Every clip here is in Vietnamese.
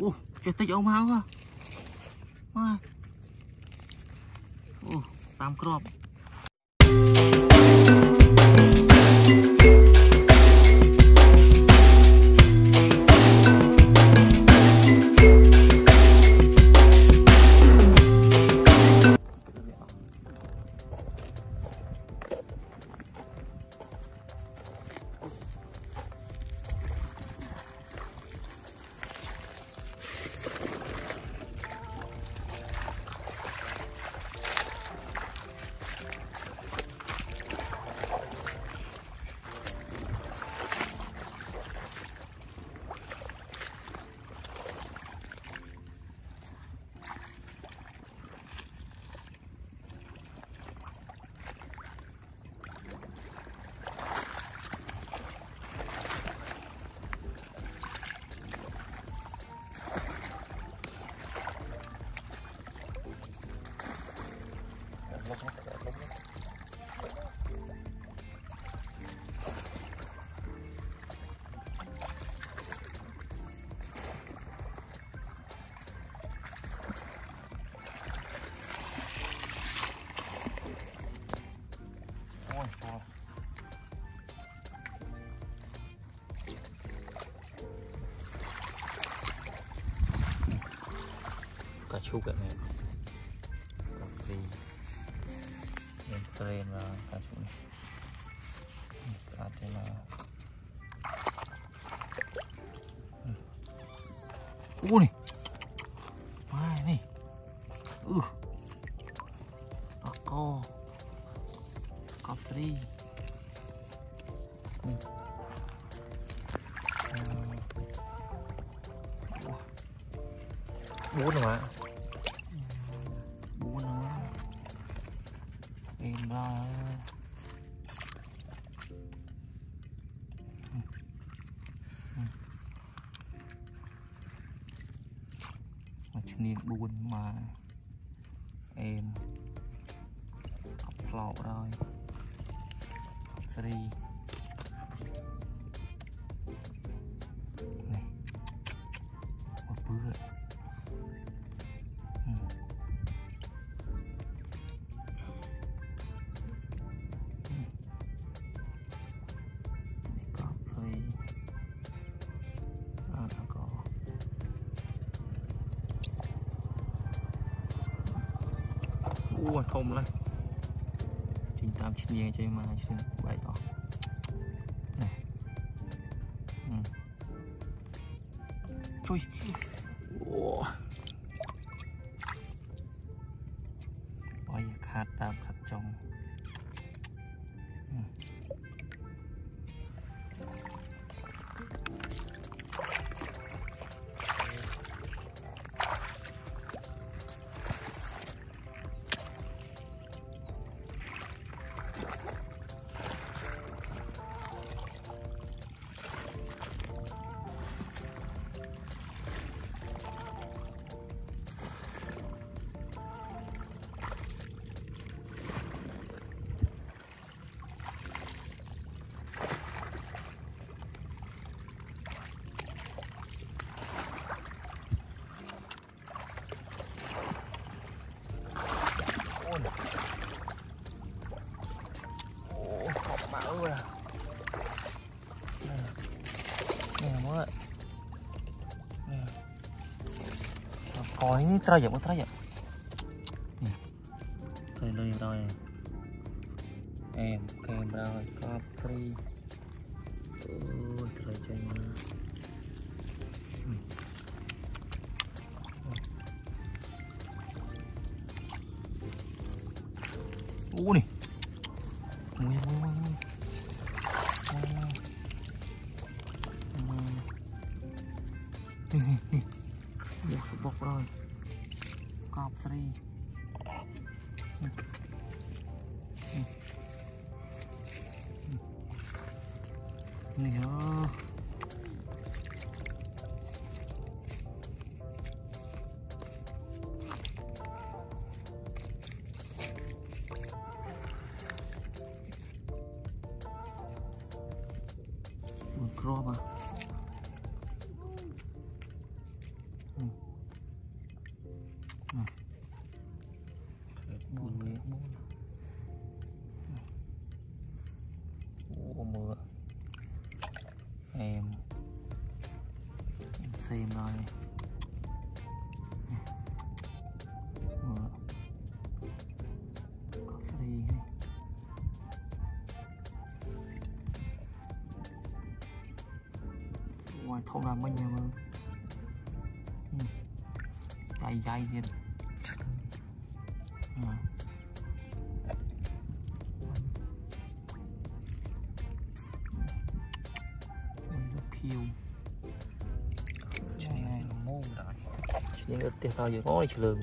chơi tích ôm hao cơ. Mai. Tam crop. Cả chục vậy này, cà phê, đèn sren và cả chục này, cả thế là, này, mai này, co, cà phê, bốn rồi mà. Em ra niên buồn mà em cặp lọ rồi này một bữa thôm lên trình tam chín nhẹ chơi mà chơi bảy đó này chui ôi khát đam khát trong có ini trayek rồi lên rồi em kem rồi cọp free trời chơi mà này mui được sự bọc rồi cọp free nè một crop à của mưa em xem rồi mưa có đi ngoài không làm mình nha mưa dày dày gì khiêu môn lại những cái tiền tao giờ có đi trường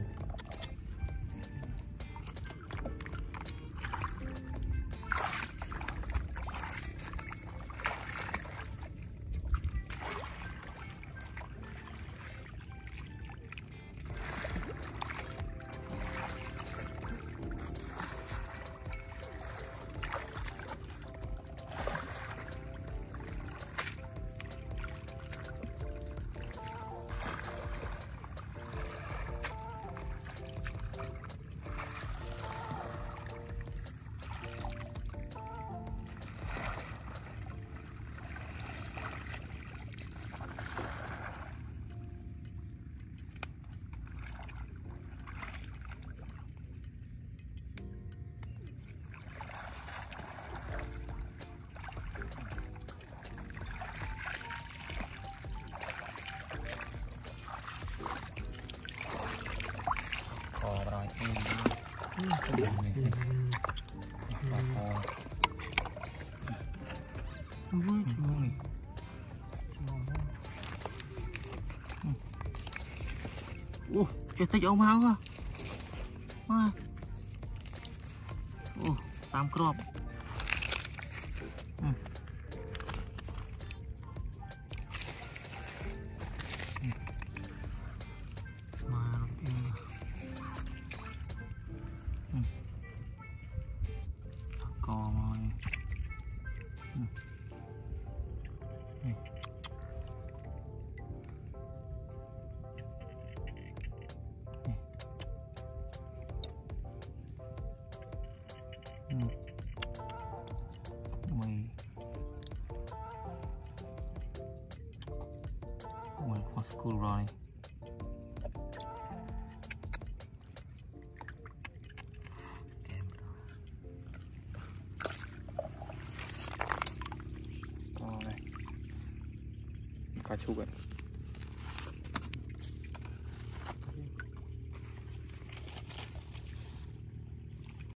điểm này chơi tích ông hao à tam crop mày qua school rồi cá chục ạ.